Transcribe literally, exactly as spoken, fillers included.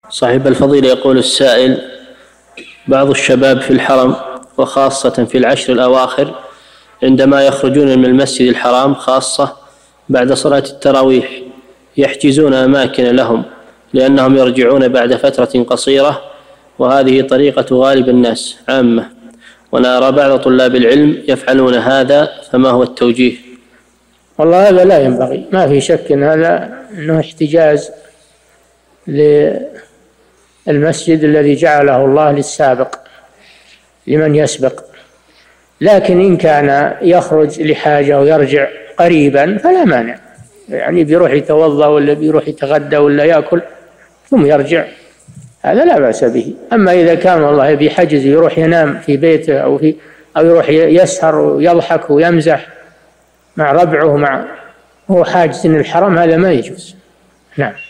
صاحب الفضيلة يقول السائل: بعض الشباب في الحرم وخاصة في العشر الأواخر عندما يخرجون من المسجد الحرام خاصة بعد صلاة التراويح يحجزون أماكن لهم لأنهم يرجعون بعد فترة قصيرة، وهذه طريقة غالب الناس عامة، ونرى بعض طلاب العلم يفعلون هذا، فما هو التوجيه؟ والله هذا لا ينبغي، ما في شك أن هذا أنه احتجاز للمسجد الذي جعله الله للسابق لمن يسبق، لكن إن كان يخرج لحاجة ويرجع قريبا فلا مانع، يعني بيروح يتوضأ ولا بيروح يتغدى ولا يأكل ثم يرجع، هذا لا بأس به. أما إذا كان والله بحجز يروح ينام في بيته أو في أو يروح يسهر ويضحك ويمزح مع ربعه مع هو حاجز الحرم، هذا ما يجوز. نعم.